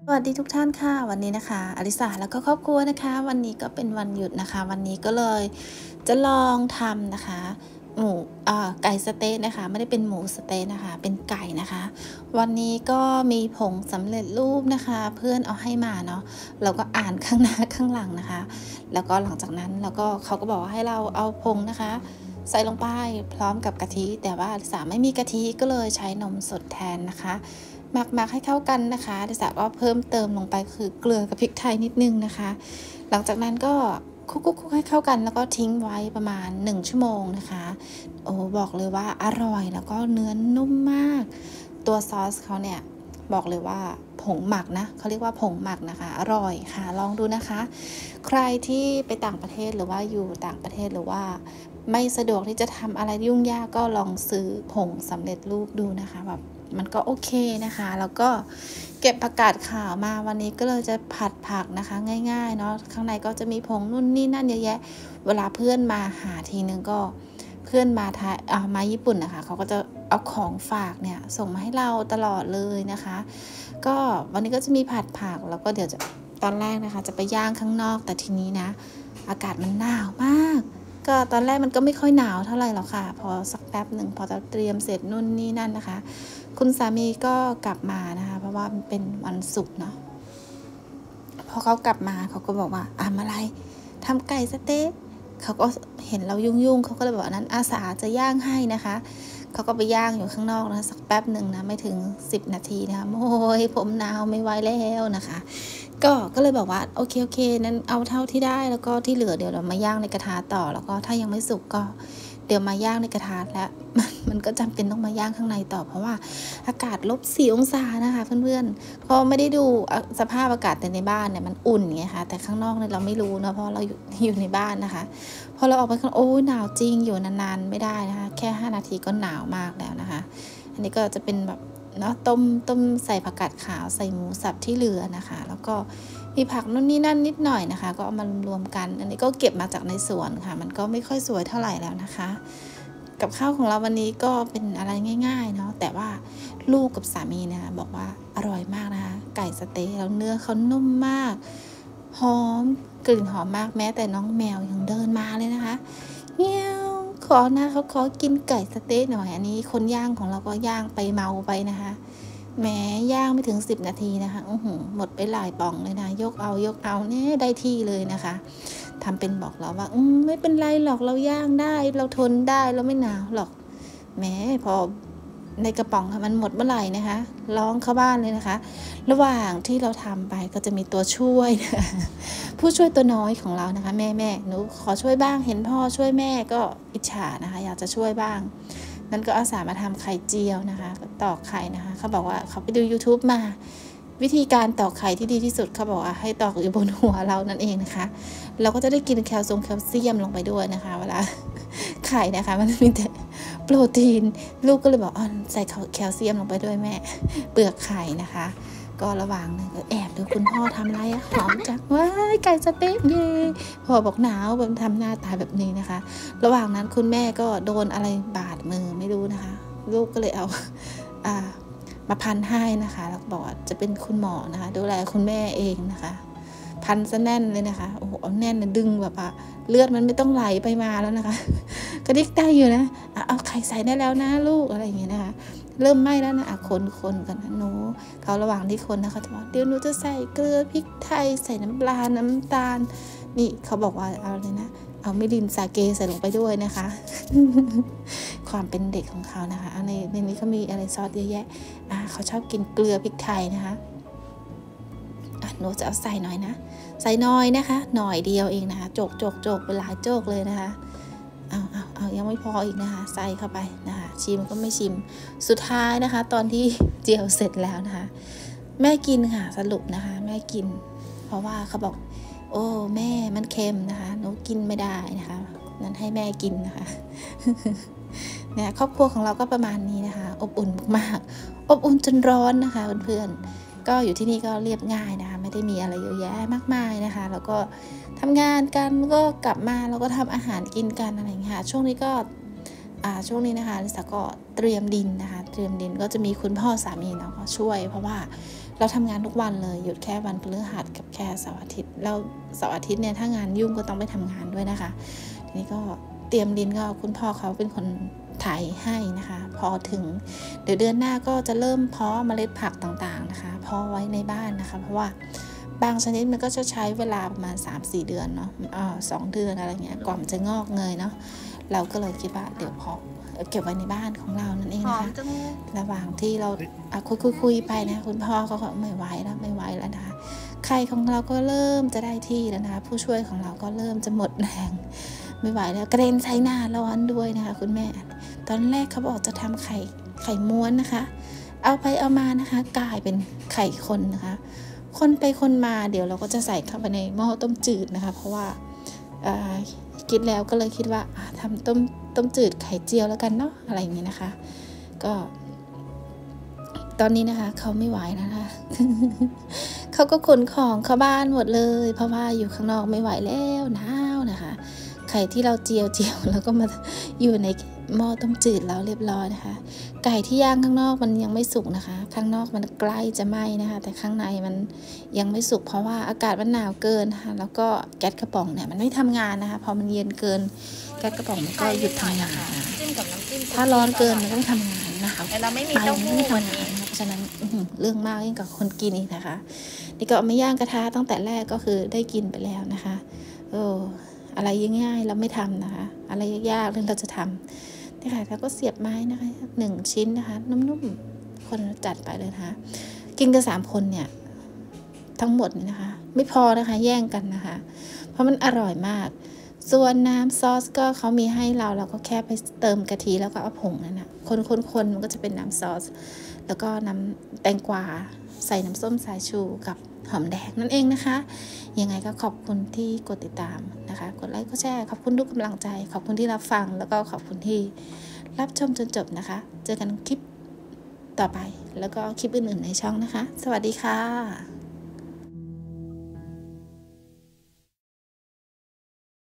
สวัสดีทุกท่านค่ะวันนี้นะคะอลิสาแล้วก็ครอบครัวนะคะวันนี้ก็เป็นวันหยุดนะคะวันนี้ก็เลยจะลองทำนะคะหมูไก่สเต๊ะนะคะไม่ได้เป็นหมูสเต๊ะนะคะเป็นไก่นะคะวันนี้ก็มีผงสำเร็จรูปนะคะเพื่อนเอาให้มาเนาะเราก็อ่านข้างหน้าข้างหลังนะคะแล้วก็หลังจากนั้นแล้วก็เขาก็บอกให้เราเอาผงนะคะใส่ลงไปพร้อมกับกะทิแต่ว่าอลิสาไม่มีกะทิก็เลยใช้นมสดแทนนะคะหมักให้เข้ากันนะคะอลิสาก็เพิ่มเติมลงไปคือเกลือกับพริกไทยนิดนึงนะคะหลังจากนั้นก็คลุกให้เข้ากันแล้วก็ทิ้งไว้ประมาณ1ชั่วโมงนะคะโอ้บอกเลยว่าอร่อยแล้วก็เนื้อนุ่มมากตัวซอสเขาเนี่ยบอกเลยว่าผงหมักนะเขาเรียกว่าผงหมักนะคะอร่อยค่ะลองดูนะคะใครที่ไปต่างประเทศหรือว่าอยู่ต่างประเทศหรือว่าไม่สะดวกที่จะทำอะไรยุ่งยากก็ลองซื้อผงสำเร็จรูปดูนะคะแบบมันก็โอเคนะคะแล้วก็เก็บผักกาดขาวมาวันนี้ก็เลยจะผัดผักนะคะง่ายๆเนาะข้างในก็จะมีผงนู่นนี่นั่นเยอะแยะเวลาเพื่อนมาหาทีนึงก็เพื่อนมาไทยมาญี่ปุ่นนะคะเขาก็จะเอาของฝากเนี่ยส่งมาให้เราตลอดเลยนะคะก็วันนี้ก็จะมีผัดผักแล้วก็เดี๋ยวจะตอนแรกนะคะจะไปย่างข้างนอกแต่ทีนี้นะอากาศมันหนาวมากก็ตอนแรกมันก็ไม่ค่อยหนาวเท่าไหร่หรอกค่ะพอสักแป๊บหนึ่งพอจะเตรียมเสร็จนู่นนี่นั่นนะคะคุณสามีก็กลับมานะคะเพราะว่ามันเป็นวันศุกร์เนาะพอเขากลับมาเขาก็บอกว่าอะไรทำไก่สเต๊ะเขาก็เห็นเรายุ่งเขาก็เลยบอกนั้นอาสาจะย่างให้นะคะเขาก็ไปย่างอยู่ข้างนอกนะสักแป๊บหนึ่งนะไม่ถึง10นาทีนะคะโอ้ยผมหนาวไม่ไหวแล้วนะคะก็เลยบอกว่าโอเคนั้นเอาเท่าที่ได้แล้วก็ที่เหลือเดี๋ยวเรามาย่างในกระทะต่อแล้วก็ถ้ายังไม่สุกก็เดี๋ยวมาย่างในกระทะแล้วมันก็จำเป็นต้องมาย่างข้างในต่อเพราะว่าอากาศ-4 องศานะคะเพื่อนๆเพราะไม่ได้ดูสภาพอากาศแต่ในบ้านเนี่ยมันอุ่นไงคะแต่ข้างนอกเนี่ยเราไม่รู้เนาะเพราะเราอยู่ในบ้านนะคะพอเราออกไปข้างโอ้หนาวจริงอยู่นานๆไม่ได้นะคะแค่5นาทีก็หนาวมากแล้วนะคะอันนี้ก็จะเป็นแบบเนาะต้มใส่ผักกาดขาวใส่หมูสับที่เหลือนะคะแล้วก็มีผักนู่นนี่นั่นนิดหน่อยนะคะก็เอามารวมกันอันนี้ก็เก็บมาจากในสวนค่ะมันก็ไม่ค่อยสวยเท่าไหร่แล้วนะคะกับข้าวของเราวันนี้ก็เป็นอะไรง่ายๆเนาะแต่ว่าลูกกับสามีนะคะบอกว่าอร่อยมากนะคะไก่สเต๊ะแล้วเนื้อเขานุ่มมากหอมกลิ่นหอมมากแม้แต่น้องแมวยังเดินมาเลยนะคะเงี้ยวเขาขอกินไก่สเต๊ะหน่อยอันนี้คนย่างของเราก็ย่างไปเมาไปนะคะแหมย่างไม่ถึง10นาทีนะคะหมดไปหลายป่องเลยนะยกเอาเนี่ยได้ที่เลยนะคะทำเป็นบอกเราว่าไม่เป็นไรหรอกเราย่างได้เราทนได้เราไม่หนาวหรอกแหมพอในกระป๋องมันหมดเมื่อไหร่นะคะร้องเข้าบ้านเลยนะคะระหว่างที่เราทำไปก็จะมีตัวช่วยนะผู้ช่วยตัวน้อยของเรานะคะแม่หนูขอช่วยบ้างเห็นพ่อช่วยแม่ก็อิจฉานะคะอยากจะช่วยบ้างนั่นก็อาสามาทำไข่เจียวนะคะตอกไข่นะคะเขาบอกว่าเขาไปดู YouTube มาวิธีการตอกไข่ที่ดีที่สุดเขาบอกว่าให้ตอกอยู่บนหัวเรานั่นเองนะคะเราก็จะได้กินแคลเซียมลงไปด้วยนะคะเวลาไข่นะคะมันมีแต่โปรตีนลูกก็เลยบอกใส่แคลเซียมลงไปด้วยแม่เปลือกไข่นะคะก็ระหว่างนึงก็แอบดูคุณพ่อทำอะไรหอมจังว้ายไก่สเต๊กเย่พ่อบอกหนาวแบบทำหน้าตาแบบนี้นะคะระหว่างนั้นคุณแม่ก็โดนอะไรบาดมือไม่รู้นะคะลูกก็เลยเอามาพันให้นะคะแล้วบอกว่าจะเป็นคุณหมอนะคะดูแลคุณแม่เองนะคะพันซะแน่นเลยนะคะโอ้โหแน่นดึงแบบเลือดมันไม่ต้องไหลไปมาแล้วนะคะกระดิกได้อยู่นะเอาไข่ใส่ได้แล้วนะลูกอะไรอย่างเงี้ยนะคะเริ่มไหม้แล้วนะคนกันนะหนูเขาระหว่างที่คนนะคะจะบอกเดี๋ยวหนูจะใส่เกลือพริกไทยใส่น้ำปลาน้ำตาลนี่เขาบอกว่าเอาเลยนะเอามิรินซาเกใส่ลงไปด้วยนะคะ ความเป็นเด็กของเขานะคะในนี้เขามีอะไรซอสเยอะแยะเขาชอบกินเกลือพริกไทยนะคะหนูจะเอาใส่หน่อยนะใส่น้อยนะคะหน่อยเดียวเองนะคะโจกเป็นหลายโจกเลยนะคะเอายังไม่พออีกนะคะใส่เข้าไปนะคะชิมก็ไม่ชิมสุดท้ายนะคะตอนที่เจียวเสร็จแล้วนะคะแม่กินค่ะสรุปนะคะแม่กินเพราะว่าเขาบอกโอ้แม่มันเค็มนะคะหนูกินไม่ได้นะคะนั้นให้แม่กินนะคะเนี่ยครอบครัวของเราก็ประมาณนี้นะคะอบอุ่นมากๆอบอุ่นจนร้อนนะคะเพื่อนๆก็อยู่ที่นี่ก็เรียบง่ายนะคะไม่ได้มีอะไรเยอะแยะมากมายนะคะแล้วก็ทำงานกันก็กลับมาแล้วก็ทำอาหารกินกันอะไรอย่างเงี้ยช่วงนี้นะคะลิซ่าก็เตรียมดินนะคะเตรียมดินก็จะมีคุณพ่อสามีเนาะก็ช่วยเพราะว่าเราทำงานทุกวันเลยหยุดแค่วันพฤหัสกับแค่เสาร์อาทิตย์แล้วเสาร์อาทิตย์เนี่ยถ้างานยุ่งก็ต้องไปทำงานด้วยนะคะทีนี้ก็เตรียมดินก็คุณพ่อเขาเป็นคนไถให้นะคะพอถึงเดี๋ยวเดือนหน้าก็จะเริ่มเพาะเมล็ดผักต่างๆนะคะเพาะไว้ในบ้านนะคะเพราะว่าบางชนิดมันก็จะใช้เวลาประมาณ 3-4 เดือนเนาะ2 เดือนอะไรเงี้ยกว่ามันจะงอกเงยเนาะเราก็เลยคิดว่าเดี๋ยวเพาะเก็บไว้ในบ้านของเรานั่นเองนะคะระหว่างที่เราคุยไปนะคุณพ่อก็ไม่ไหวแล้วนะคะไข่ของเราก็เริ่มจะได้ที่แล้วนะคะผู้ช่วยของเราก็เริ่มจะหมดแรงไม่ไหวแล้วกระเด็นใส่หน้าร้อนด้วยนะคะคุณแม่ตอนแรกเขาบอกจะทำไข่ม้วนนะคะเอาไปเอามานะคะกลายเป็นไข่คนนะคะคนไปคนมาเดี๋ยวเราก็จะใส่เข้าไปในหม้อต้มจืดนะคะเพราะว่าคิดแล้วก็เลยคิดว่าทำต้มจืดไข่เจียวแล้วกันเนาะอะไรอย่างนี้นะคะก็ตอนนี้นะคะเขาไม่ไหวแล้วนะคะ เขาก็ขนของเข้าบ้านหมดเลยเพราะว่าอยู่ข้างนอกไม่ไหวแล้วหนาวนะคะไข่ที่เราเจียวแล้วก็มาอยู่ในหม้อต้มจืดแล้วเรียบร้อยนะคะไก่ที่ย่างข้างนอกมันยังไม่สุกนะคะข้างนอกมันใกล้จะไหม้นะคะแต่ข้างในมันยังไม่สุกเพราะว่าอากาศมันหนาวเกินนะคะแล้วก็แก๊สกระป๋องเนี่ยมันไม่ทำงานนะคะพอมันเย็นเกินแก๊สกระป๋องมันก็หยุดทำงานถ้าร้อนเกินมันก็ทำงานนะคะแต่เราไม่มีเต้าหู้วันนี้เพราะฉะนั้นเรื่องมากยิ่งกับคนกินอีกนะคะนี่ก็ไม่ย่างกระทะตั้งแต่แรกก็คือได้กินไปแล้วนะคะอะไรง่ายๆเราไม่ทำนะคะอะไรยากๆเราจะทำนี่ค่ะแล้วก็เสียบไม้นะคะ1 ชิ้นนะคะนุ่มๆคนจัดไปเลยนะคะกินกัน3 คนเนี่ยทั้งหมดนี่นะคะไม่พอนะคะแย่งกันนะคะเพราะมันอร่อยมากส่วนน้ำซอสก็เขามีให้เราก็แค่ไปเติมกะทิแล้วก็เอาผงนั่นนะคนมันก็จะเป็นน้ำซอสแล้วก็น้ำแตงกวาใส่น้ำส้มสายชูกับหอมแดงนั่นเองนะคะยังไงก็ขอบคุณที่กดติดตามนะคะกดไลค์กดแชร์ขอบคุณทุกกำลังใจขอบคุณที่รับฟังแล้วก็ขอบคุณที่รับชมจนจบนะคะเจอกันคลิปต่อไปแล้วก็คลิปอื่นๆในช่องนะคะสวัสดีค่ะ